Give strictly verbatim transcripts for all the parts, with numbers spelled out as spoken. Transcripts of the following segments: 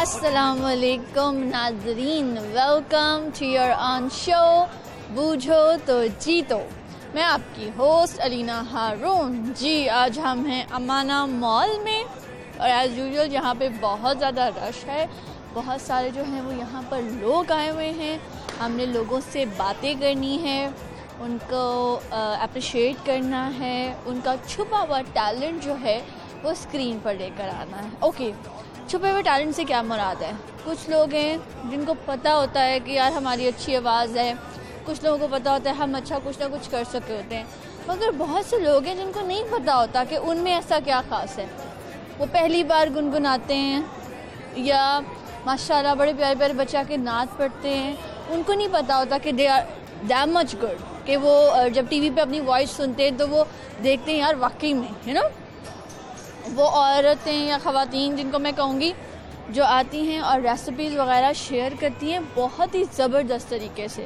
अस्सलाम वालेकुम नाजरीन, welcome to your own show Boojho To जीतो। मैं आपकी होस्ट अलीना हारून। जी, आज हम हैं अमाना मॉल में और एज़ यूजुअल यहाँ पे बहुत ज़्यादा रश है। बहुत सारे जो हैं वो यहाँ पर लोग आए हुए हैं। हमने लोगों से बातें करनी है, उनको अप्रिशिएट uh, करना है, उनका छुपा हुआ टैलेंट जो है वो स्क्रीन पर लेकर आना है। ओके, छुपे हुए टैलेंट से क्या मुराद है? कुछ लोग हैं जिनको पता होता है कि यार हमारी अच्छी आवाज़ है, कुछ लोगों को पता होता है हम अच्छा कुछ ना कुछ कर सके होते हैं, मगर बहुत से लोग हैं जिनको नहीं पता होता कि उनमें ऐसा क्या ख़ास है। वो पहली बार गुनगुनाते हैं या माशाल्लाह बड़े प्यारे प्यारे बच्चा के नात पढ़ते हैं, उनको नहीं पता होता कि they are that much good, कि वो जब टीवी पे अपनी वॉइस सुनते हैं तो वो देखते हैं यार वाकई में, यू नो। वो औरतें या ख़वातीन जिनको मैं कहूँगी जो आती हैं और रेसिपीज़ वगैरह शेयर करती हैं बहुत ही ज़बरदस्त तरीके से,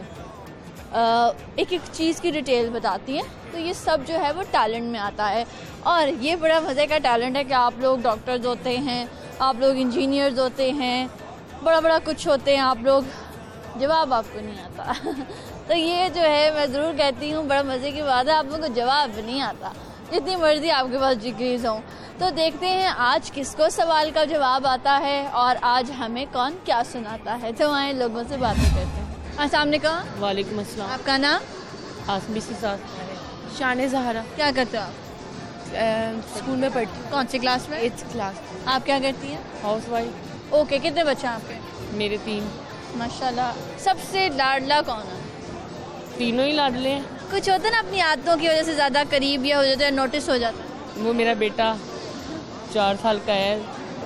एक एक चीज़ की डिटेल बताती हैं, तो ये सब जो है वो टैलेंट में आता है। और ये बड़ा मज़े का टैलेंट है कि आप लोग डॉक्टर्स होते हैं, आप लोग इंजीनियर्स होते हैं, बड़ा बड़ा कुछ होते हैं आप लोग, जवाब आपको नहीं आता तो ये जो है मैं ज़रूर कहती हूँ बड़ा मज़े की बात है, आप लोगों को जवाब नहीं आता जितनी मर्ज़ी आपके पास डिग्रीज हों। तो देखते हैं आज किसको सवाल का जवाब आता है और आज हमें कौन क्या सुनाता है। तो आए लोगों से बातें करते हैं। अस्सलाम वालेकुम। वालेकुम अस्सलाम। आपका नाम? आसमी से साथ शान ज़हरा। क्या करते हो आप? स्कूल में पढ़ती। कौन सी क्लास में? Eighth class. आप क्या करती हैं? House wife. ओके, कितने बच्चे हैं आपके? मेरे तीन। माशाल्लाह। सबसे लाडला कौन है? तीनों ही लाडले हैं। कुछ होता है ना अपनी आदतों की वजह से ज़्यादा करीब या हो जाता है, नोटिस हो जाता है? वो मेरा बेटा चार साल का है,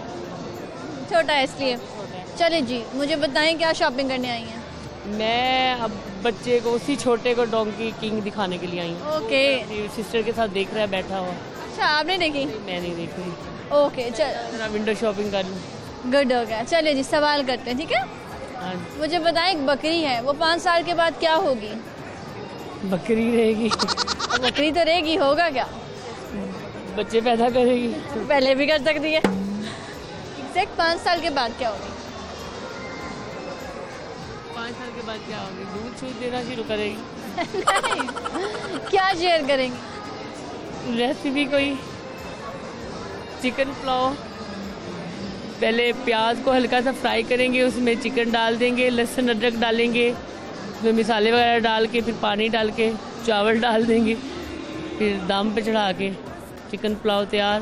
छोटा है इसलिए। चले जी, मुझे बताएं क्या शॉपिंग करने आई हैं? मैं अब बच्चे को, उसी छोटे को डोंकी किंग दिखाने के लिए आई हूँ। ओके। सिस्टर के साथ देख रहा है बैठा हुआ। अच्छा, आपने देखी? मैं नहीं देख रही। ओके, चल विंडो शॉपिंग कर लूँ। गुड हो गया। चलिए जी, सवाल करते हैं, ठीक है? हाँ। मुझे बताएं, एक बकरी है, वो पाँच साल के बाद क्या होगी? बकरी रहेगी। बकरी तो रहेगी, होगा क्या? बच्चे पैदा करेगी। पहले भी कर सकती है। एग्जैक्ट पाँच साल के बाद क्या होगी? पाँच साल के बाद क्या होगी? दूध छूट देना शुरू करेगी। क्या शेयर करेंगी? रेसिपी कोई चिकन पुलाव। पहले प्याज को हल्का सा फ्राई करेंगे, उसमें चिकन डाल देंगे, लहसुन अदरक डालेंगे, उसमें मसाले वगैरह डाल के फिर पानी डाल के चावल डाल देंगे, फिर दम पे चढ़ा के चिकन पुलाव तैयार।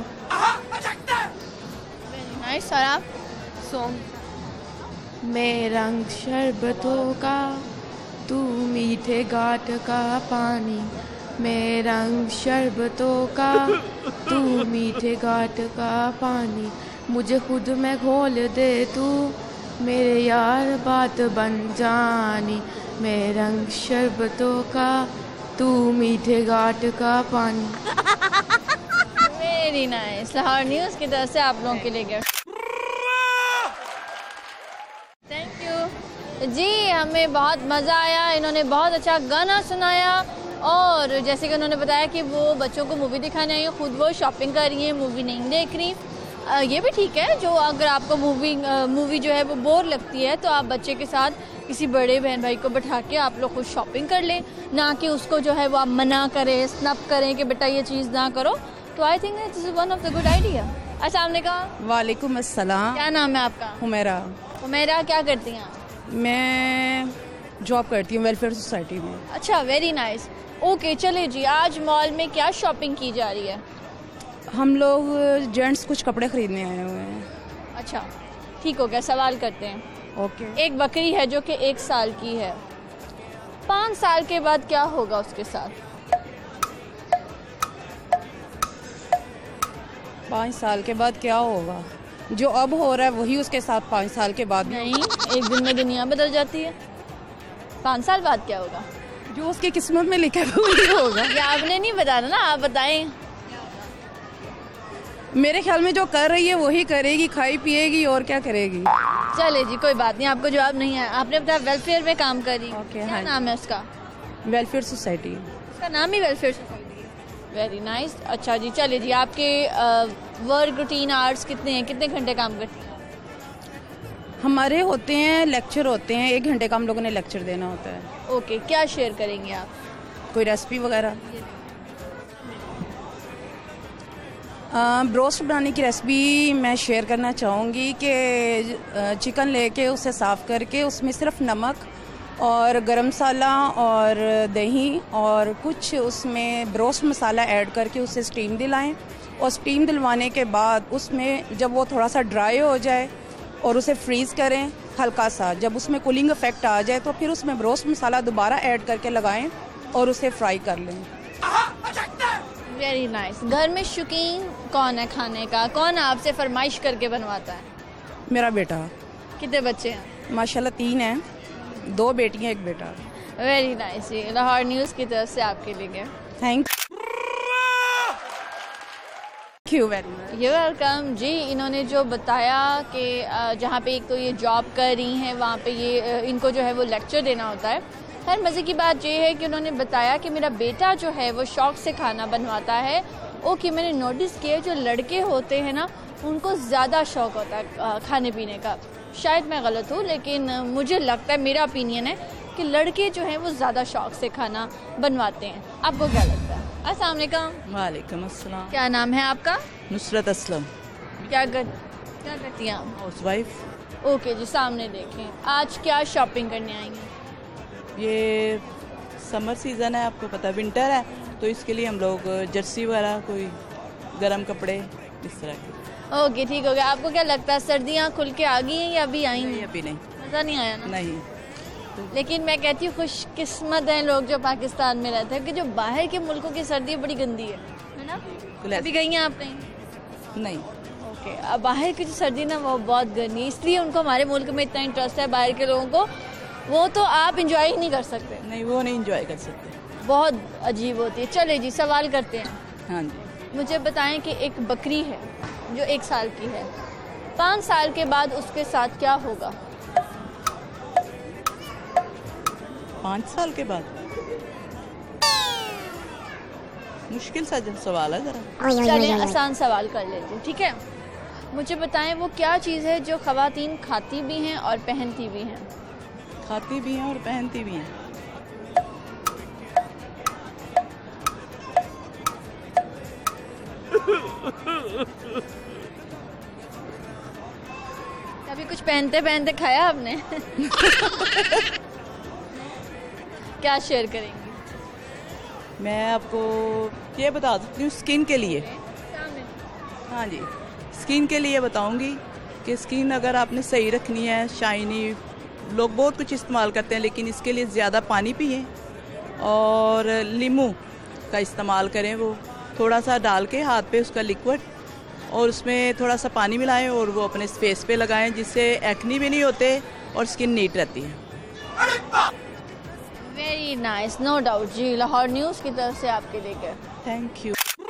नाइस। और आप? सॉन्ग। मैं रंग शरबतों का, तू मीठे घाट का पानी, मैं रंग शरबतों का, तू मीठे घाट का पानी, मुझे खुद में घोल दे तू, मेरे यार बात बन जानी, मैं रंग शरबतों का, तू मीठे घाट का पानी। Very nice. लाहौर न्यूज़ की तरफ से आप लोगों के लिए गिफ्ट। थैंक यू जी, हमें बहुत मज़ा आया, इन्होंने बहुत अच्छा गाना सुनाया और जैसे कि उन्होंने बताया कि वो बच्चों को मूवी दिखाने आई हैं, खुद वो शॉपिंग कर रही हैं, मूवी नहीं देख रही। आ, ये भी ठीक है, जो अगर आपको मूवी मूवी जो है वो बोर लगती है तो आप बच्चे के साथ किसी बड़े बहन भाई को बैठा के आप लोग खुद शॉपिंग कर लें, ना कि उसको जो है वो आप मना करें, स्नप करें कि बेटा ये चीज़ ना करो। तो I think this is one of the good idea. अस्सलाम वालेकुम। वालेकुम अस्सलाम। क्या नाम है आपका? हुमैरा। हुमैरा, क्या करती हैं आप? मैं जॉब करती हूँ वेलफेयर सोसाइटी में। अच्छा, वेरी नाइस। ओके, चले जी, आज मॉल में क्या शॉपिंग की जा रही है? हम लोग जेंट्स कुछ कपड़े खरीदने आए हुए हैं। अच्छा, ठीक हो गया, सवाल करते हैं। ओके। एक बकरी है जो कि एक साल की है, पाँच साल के बाद क्या होगा उसके साथ? पाँच साल के बाद क्या होगा? जो अब हो रहा है वही उसके साथ पाँच साल के बाद नहीं, एक दिन में दुनिया बदल जाती है। पाँच साल बाद क्या होगा? जो उसकी किस्मत में लिखा है वही होगा। ये आपने नहीं बताना ना, आप बताएं। मेरे ख्याल में जो कर रही है वही करेगी, खाई पिएगी और क्या करेगी। चले जी, कोई बात नहीं, आपको जवाब नहीं है। आपने बताया वेलफेयर में काम करी। ओके, क्या नाम है उसका? Welfare society. उसका नाम ही वेलफेयर सोसाइटी है। Very nice. अच्छा जी, चले जी, आपके वर्क रूटीन आवर्स कितने हैं, कितने घंटे काम करती हैं? हमारे होते हैं लेक्चर होते हैं, एक घंटे का हम लोगों ने लेक्चर देना होता है। ओके, क्या शेयर करेंगे आप? कोई रेसिपी वगैरह? ब्रोस्ट बनाने की रेसिपी मैं शेयर करना चाहूँगी कि चिकन लेके उसे साफ़ करके उसमें सिर्फ नमक और गरम मसाला और दही और कुछ उसमें ब्रोस्ट मसाला ऐड करके उसे स्टीम दिलाएं, और स्टीम दिलवाने के बाद उसमें जब वो थोड़ा सा ड्राई हो जाए और उसे फ्रीज़ करें हल्का सा, जब उसमें कूलिंग इफेक्ट आ जाए तो फिर उसमें ब्रोस्ट मसाला दोबारा ऐड करके लगाएं और उसे फ्राई कर लें। Very nice. घर में शौकीन कौन है खाने का? कौन आपसे फरमाइश करके बनवाता है? मेरा बेटा। कितने बच्चे हैं? माशाल्लाह तीन हैं, दो बेटियां एक बेटा। वेरी नाइस जी। लाहौर न्यूज़ की तरफ से आपके लिए thank you very much. You welcome जी। इन्होंने जो बताया कि जहाँ पे एक तो ये जॉब कर रही हैं, वहाँ पे ये इनको जो है वो लेक्चर देना होता है। हर मज़े की बात ये है कि उन्होंने बताया कि मेरा बेटा जो है वो शौक़ से खाना बनवाता है। ओके, मैंने नोटिस किया जो लड़के होते हैं ना उनको ज़्यादा शौक़ होता है खाने पीने का। शायद मैं गलत हूँ, लेकिन मुझे लगता है, मेरा ओपिनियन है कि लड़के जो हैं वो ज़्यादा शौक़ से खाना बनवाते हैं। आपको क्या लगता है? अस्सलाम वालेकुम। वालेकुम अस्सलाम। क्या नाम है आपका? नुसरत असलम। क्या कर क्या करती हैं आप? House wife. ओके जी, सामने देखें। आज क्या शॉपिंग करने आई हैं? ये समर सीज़न है, आपको पता है विंटर है, तो इसके लिए हम लोग जर्सी वगैरह, कोई गर्म कपड़े इस तरह के। ओके, ठीक हो गया। आपको क्या लगता है सर्दियाँ खुल के आ गई हैं या अभी आई हैं? अभी नहीं। मज़ा नहीं आया ना? नहीं। लेकिन मैं कहती हूँ खुशकिस्मत हैं लोग जो पाकिस्तान में रहते हैं, कि जो बाहर के मुल्कों की सर्दी बड़ी गंदी है, है ना? अभी गई हैं आप कहीं? नहीं। ओके, अब बाहर की जो सर्दी ना वो बहुत गर्मी है, इसलिए उनको हमारे मुल्क में इतना इंटरेस्ट है बाहर के लोगों को, वो तो आप इंजॉय ही नहीं कर सकते। नहीं, वो नहीं इंजॉय कर सकते, बहुत अजीब होती है। चले जी, सवाल करते हैं। हाँ जी। मुझे बताएं कि एक बकरी है जो एक साल की है, पाँच साल के बाद उसके साथ क्या होगा? पाँच साल के बाद? मुश्किल सा जब सवाल है ज़रा। चलिए आसान सवाल कर लेती हूँ, ठीक है? मुझे बताएं वो क्या चीज़ है जो ख़वातीन खाती भी हैं और पहनती भी हैं? खाती भी हैं और पहनती भी हैं। अभी कुछ पहनते पहनते खाया आपने? क्या शेयर करेंगी? मैं आपको ये बता सकती हूँ, स्किन के लिए। हाँ जी, स्किन के लिए बताऊंगी कि स्किन अगर आपने सही रखनी है, शाइनी, लोग बहुत कुछ इस्तेमाल करते हैं, लेकिन इसके लिए ज़्यादा पानी पिए और नींबू का इस्तेमाल करें, वो थोड़ा सा डाल के हाथ पे उसका लिक्विड, और उसमें थोड़ा सा पानी मिलाएं और वो अपने फेस पे लगाएं, जिससे एक्नी भी नहीं होते और स्किन नीट रहती है। वेरी नाइस, नो डाउट जी। लाहौर न्यूज़ की तरफ से आपके लिए थैंक यू।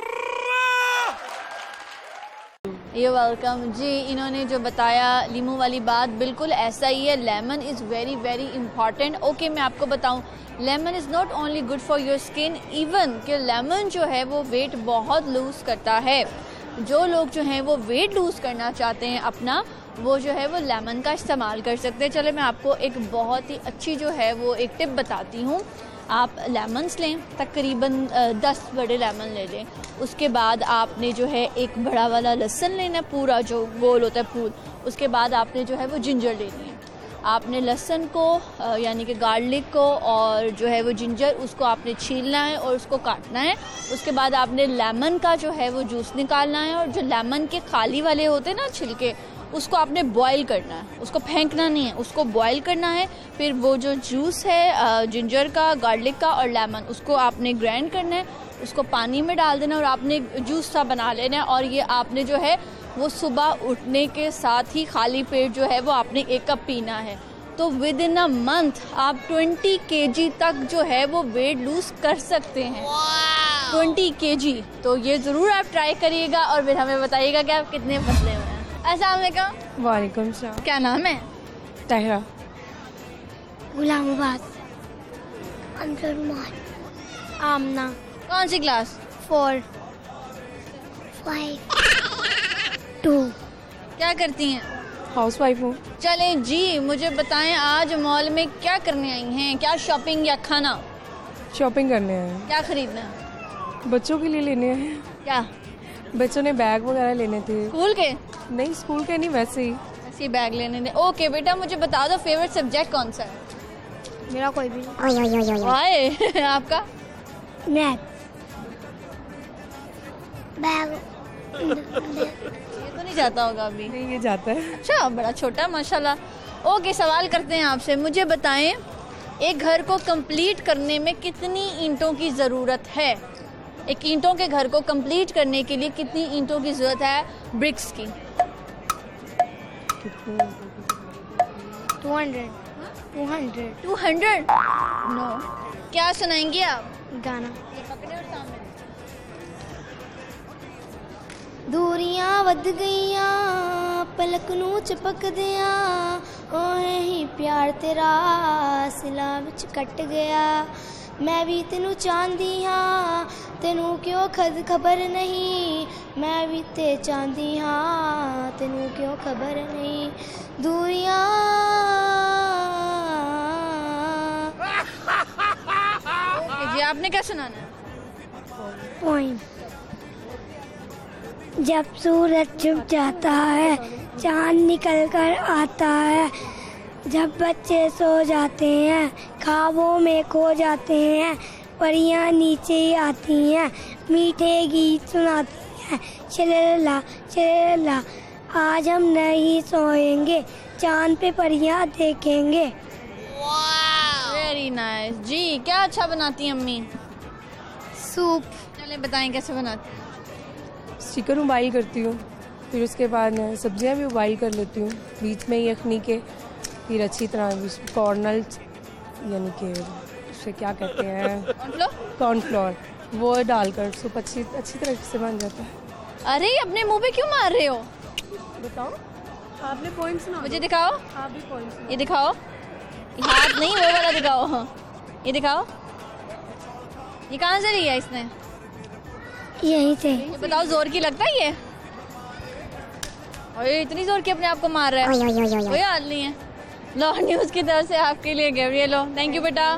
ये वेलकम जी। इन्होंने जो बताया लीमू वाली बात, बिल्कुल ऐसा ही है। Lemon is very very important. Okay, मैं आपको बताऊं, lemon is not only good for your skin, even कि लेमन जो है वो वेट बहुत लूज़ करता है। जो लोग जो हैं वो वेट लूज़ करना चाहते हैं अपना, वो जो है वो लेमन का इस्तेमाल कर सकते हैं। चले मैं आपको एक बहुत ही अच्छी जो है वो एक टिप बताती हूँ। आप लेमन्स लें, तकरीबन दस बड़े लेमन ले लें। उसके बाद आपने जो है एक बड़ा वाला लहसुन लेना, पूरा जो गोल होता है फूल। उसके बाद आपने जो है वो जिंजर लेनी है। आपने लहसुन को यानी कि गार्लिक को और जो है वो जिंजर, उसको आपने छीलना है और उसको काटना है। उसके बाद आपने लेमन का जो है वो जूस निकालना है, और जो लेमन के खाली वाले होते हैं ना छिलके, उसको आपने बॉईल करना है, उसको फेंकना नहीं है, उसको बॉईल करना है। फिर वो जो जूस है जिंजर का, गार्लिक का और लेमन, उसको आपने ग्राइंड करना है, उसको पानी में डाल देना और आपने जूस सा बना लेना है। और ये आपने जो है वो सुबह उठने के साथ ही खाली पेट जो है वो आपने एक कप पीना है। तो विद इन अ मंथ आप ट्वेंटी केजी तक जो है वो वेट लूज कर सकते हैं। Twenty KG. तो ये ज़रूर आप ट्राई करिएगा और फिर हमें बताइएगा कि आप कितने पतले हुए हैं। अस्सलाम वालेकुम। वालेकुम सलाम। क्या नाम है? ताहिरा। गुलामाबाद। अंजुमान। आमना। कौन सी क्लास? फोर। फाइव। टू। क्या करती हैं? हाउस वाइफ हूँ। चलें जी, मुझे बताएं आज मॉल में क्या करने आई हैं? क्या शॉपिंग या खाना? शॉपिंग करने हैं। क्या खरीदना है? बच्चों के लिए लेने हैं। क्या? बच्चों ने बैग वगैरह लेने थे। स्कूल के? नहीं, स्कूल के नहीं, वैसे ही ऐसे बैग लेने थे। ओके बेटा, मुझे बता दो फेवरेट सब्जेक्ट कौन सा है? मेरा कोई भी नहीं। वाह आपका? मैथ। बैग। ये तो नहीं जाता होगा अभी। नहीं, ये जाता है। अच्छा, बड़ा छोटा है माशाल्लाह। ओके, सवाल करते हैं आपसे। मुझे बताएं एक घर को कंप्लीट करने में कितनी ईंटों की ज़रूरत है? एक ईंटों के घर को कंप्लीट करने के लिए कितनी ईंटों की ज़रूरत है ब्रिक्स की? Two hundred. Two hundred. Two hundred? No. क्या सुनाएंगे आप? गाना। ये पकड़े और सामने। दूरियां वध गईयां पलक नू चपक दिया ओए ही प्यार तेरा सिला विच कट गया मैं भी तेनू चाहती हाँ तेनू क्यों खद खबर नहीं मैं भी ते चाहती हाँ तेनू क्यों खबर नहीं दूरियां। ओके जी, आपने क्या सुनाना है? पॉइंट। जब सूरज छुप जाता है चांद निकल कर आता है जब बच्चे सो जाते हैं ख्वाबों में खो जाते हैं परियां नीचे आती हैं मीठे गीत सुनाती हैं चलेला चलेला आज हम नहीं सोएंगे चांद पे परियां देखेंगे। वेरी नाइस जी। क्या अच्छा बनाती हैं अम्मी? सूप। चलें बताएं कैसे बनाती हैं? चिकन उबाइल करती हूँ, फिर उसके बाद सब्जियाँ भी उबाइल कर लेती हूँ बीच में यखनी के, फिर अच्छी तरह कॉर्नल यानी कि उसे क्या कहते हैं कॉर्नफ्लोर वो डालकर सूप अच्छी अच्छी तरह से बन जाता है। अरे अपने मुंह पे क्यों मार रहे हो? बताओ, आपने पॉइंट सुना? मुझे दिखाओ। आप भी पॉइंट। ये दिखाओ, हाथ नहीं वो वाला दिखाओ। हाँ ये दिखाओ, ये कहाँ से लिया इसने? यहीं से। ये बताओ जोर की लगता है ये? अरे इतनी जोर की अपने आप को मार रहा है, कोई हाल नहीं है। लो न्यूज़ की तरफ से आपके लिए गैब्रियल। लो थैंक यू बेटा।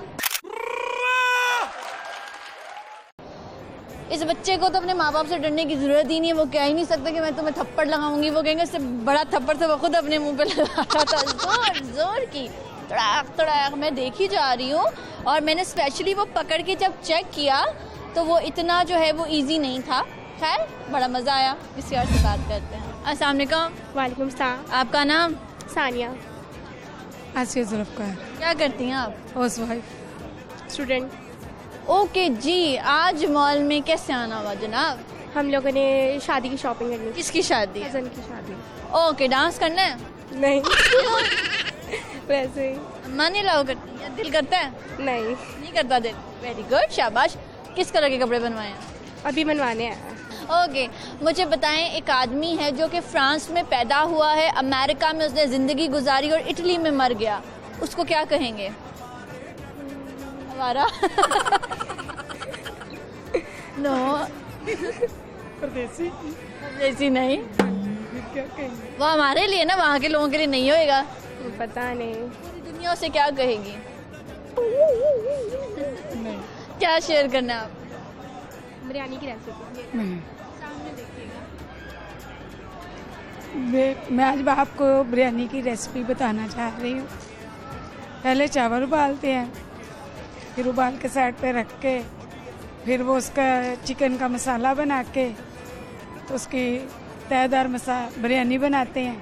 इस बच्चे को तो अपने माँ बाप से डरने की जरूरत ही नहीं है। वो कह ही नहीं सकता कि मैं तुम्हें थप्पड़ लगाऊंगी, वो कहेंगे इससे बड़ा थप्पड़ तो वो खुद अपने मुंह पे लगा रहा था। जोर जोर की तड़ाक तड़ाक मैं देखी जा रही हूँ और मैंने स्पेशली वो पकड़ के जब चेक किया तो वो इतना जो है वो इजी नहीं था। खैर बड़ा मज़ा आया। किसी और से बात करते हैं। अस्सलाम वालेकुम। वालेकुम सलाम। आपका नाम? सानिया। आसिया जुल्फ़कार। क्या करती हैं आप? Housewife. स्टूडेंट। ओके जी, आज मॉल में कैसे आना हुआ जनाब? हम लोगों ने शादी की शॉपिंग करनी। किसकी शादी? कज़न की शादी। ओके, डांस करना है? नहीं वैसे ही। अम्मा नहीं अलाउ करती है? दिल करता है? नहीं नहीं करता दिल। वेरी गुड, शाबाश। किस कलर के कपड़े बनवाए हैं? अभी बनवाने हैं। ओके okay, मुझे बताएं एक आदमी है जो कि फ्रांस में पैदा हुआ है, अमेरिका में उसने ज़िंदगी गुजारी और इटली में मर गया, उसको क्या कहेंगे? हमारा नो परदेसी। परदेसी नहीं, क्या कहेंगे? वो हमारे लिए ना, वहाँ के लोगों के लिए नहीं होएगा। पता नहीं। पूरी दुनिया से क्या कहेगी? नहीं। क्या शेयर करना है आप? बिरयानी की रेसिपी। नहीं। मैं मैं आज आपको बिरयानी की रेसिपी बताना चाह रही हूँ। पहले चावल उबालते हैं, फिर उबाल के साइड पे रख के फिर वो उसका चिकन का मसाला बना के तो उसकी तयदार मसा बिरयानी बनाते हैं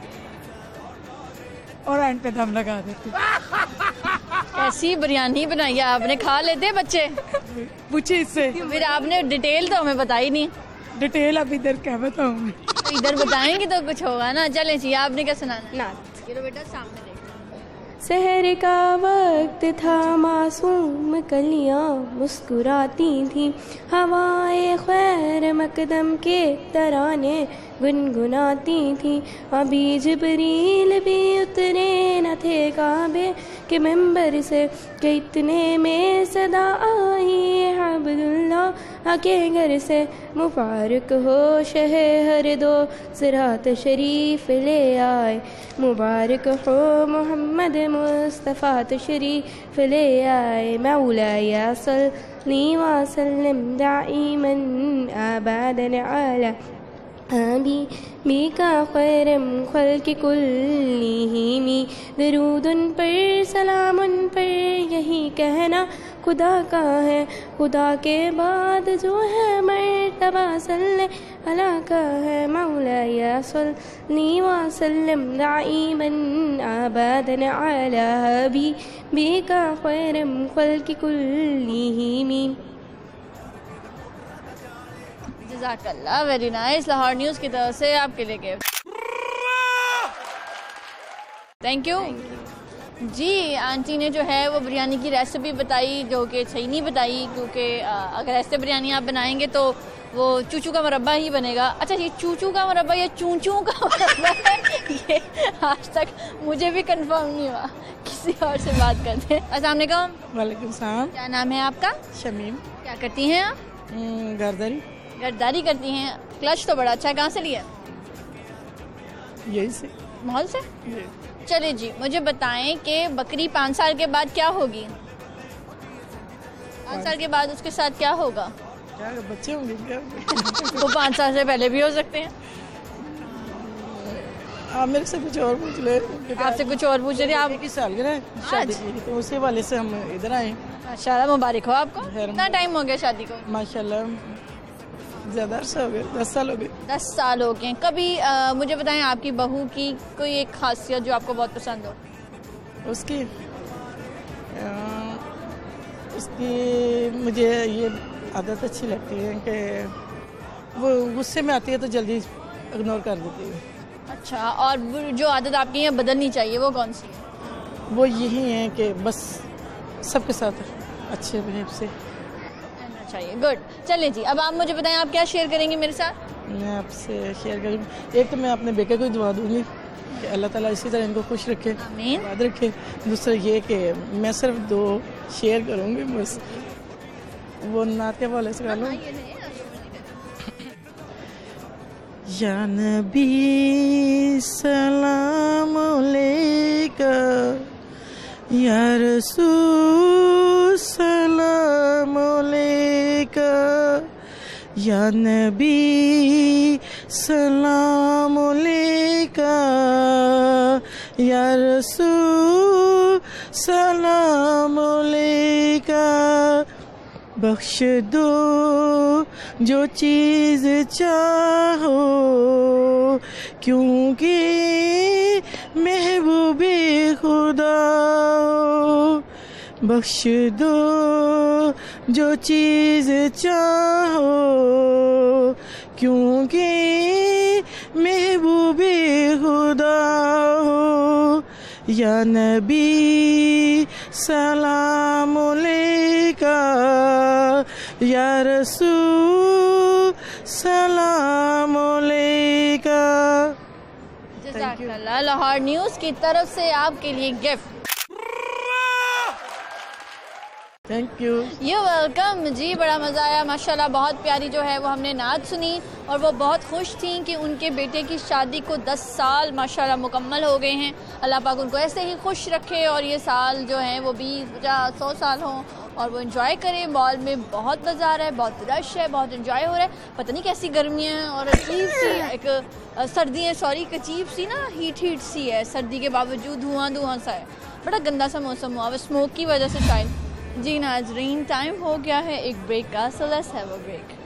और एंड पे दम लगा देते हैं। ऐसी बिरयानी बनाई है आपने, खा लेते बच्चे? पूछे इससे। फिर आपने डिटेल तो हमें बताई नहीं। डिटेल अब इधर क्या बताऊँ मैं? तो इधर बताएंगे तो कुछ होगा ना। चलें जी, आपने क्या सुनाना? नात। ये लो बेटा सामने देखो। सहर का वक्त था, मासूम कलियां मुस्कुराती थी, हवाए खैर मकदम के तराने गुनगुनाती थी। अभी जिब्रील भी उतरे न थे काबे के मिंबर से कि इतने में सदा आई अब्दुल्लाह के घर से। मुबारक हो शहे हर दो सिरात शरीफ ले आए, मुबारक हो मोहम्मद मुस्तफ़ा तशरीफ ले आए। मौलाया सल्ली व सल्लिम दाइमन अबदन अला हबीबिका खैरम खल्क़ि कुल्लिहिमी। दरूद उन पर सलाम उन पर यही कहना खुदा का है, खुदा के बाद जो है मर्तबा सल्ले अला का है। मौलाया सल्ली व सल्लिम दाइमन अबदन अला हबीबिका खैरम खल्क़ि कुल्लिहिमी। जज़ाकल्लाह, वेरी नाइस। लाहौर न्यूज़ की तरफ से आपके लिए गिफ्ट। थैंक यू जी। आंटी ने जो है वो बिरयानी की रेसिपी बताई जो कि सही नहीं बताई, क्योंकि अगर ऐसे बिरयानी आप बनाएंगे तो वो चूचू का मुरब्बा ही बनेगा। अच्छा, ये चूचू का मुरब्बा या चूचू का मुरब्बा है, ये आज तक मुझे भी कंफर्म नहीं हुआ। किसी और से बात करते हैं। अस्सलाम वालेकुम। वालेकुम सलाम। क्या नाम है आपका? शमीम। क्या करती हैं आप? गर्दारी। गर्दारी करती हैं। क्लच तो बड़ा अच्छा है, कहाँ से लिया? यही से, मॉल से। चलिए जी, मुझे बताएं कि बकरी पाँच साल के बाद क्या होगी? पाँच साल के बाद उसके साथ क्या होगा? क्या बच्चे होंगे क्या? वो पाँच साल से पहले भी हो सकते हैं। आप मेरे से कुछ और पूछ ले। आपसे कुछ और पूछ रही आप? किस साल गिरा शादी की, तो उसी वाले से हम इधर आए। माशाल्लाह, मुबारक हो आपको। कितना टाइम हो गया शादी को? माशाल्लाह ज्यादा अर्सा हो गया, दस साल हो गए। दस साल हो गए। कभी आ, मुझे बताएं आपकी बहू की कोई एक खासियत जो आपको बहुत पसंद हो? उसकी आ, उसकी मुझे ये आदत अच्छी लगती है कि वो गुस्से में आती है तो जल्दी इग्नोर कर देती है। अच्छा, और जो आदत आपकी है बदलनी चाहिए वो कौन सी है? वो यही है कि बस सबके साथ अच्छे बिहेव से चाहिए। गुड। चलें जी, अब आप मुझे बताएं आप क्या शेयर करेंगे मेरे साथ? मैं आपसे शेयर करूँगी, एक तो मैं अपने बेटे को दुआ दूंगी कि अल्लाह ताला इसी तरह इनको खुश रखे, याद रखे। दूसरा ये कि मैं सिर्फ दो शेयर करूँगी, बस वो नात के वाले से कर लूँ। या नबी सलाम अलैका, या रसूल सलाम अलैका, या नबी सलाम अलैका, या रसूल सलाम अलैका। बख्श दो जो चीज़ चाहो, क्योंकि महबूबे खुदा हो। बख्श दो जो चीज़ चाहो, क्योंकि महबूबे खुदा हो। या नबी सलाम अलैका, या रसूल सलाम अलैका। जज़ाकल्लाह। लाहौर न्यूज़ की तरफ से आपके लिए gift. Thank you. You welcome जी। बड़ा मज़ा आया माशाल्लाह। बहुत प्यारी जो है वो हमने नात सुनी और वो बहुत खुश थी कि उनके बेटे की शादी को दस साल माशाल्लाह मुकम्मल हो गए हैं। अल्लाह पाक उनको ऐसे ही खुश रखे और ये साल जो हैं वो बीस पचास सौ साल हों और वो एंजॉय करें। मॉल में बहुत मज़ा आ रहा है, बहुत रश है, बहुत एंजॉय हो रहा है। पता नहीं कैसी गर्मियाँ हैं और अजीब सी एक सर्दियाँ, सॉरी एक अजीब सी ना हीट हीट सी है। सर्दी के बावजूद धुआं धुआं सा है, बड़ा गंदा सा मौसम हुआ है स्मोक की वजह से शायद। जी नाज़रीन, टाइम हो गया है एक ब्रेक का, so let's have a break.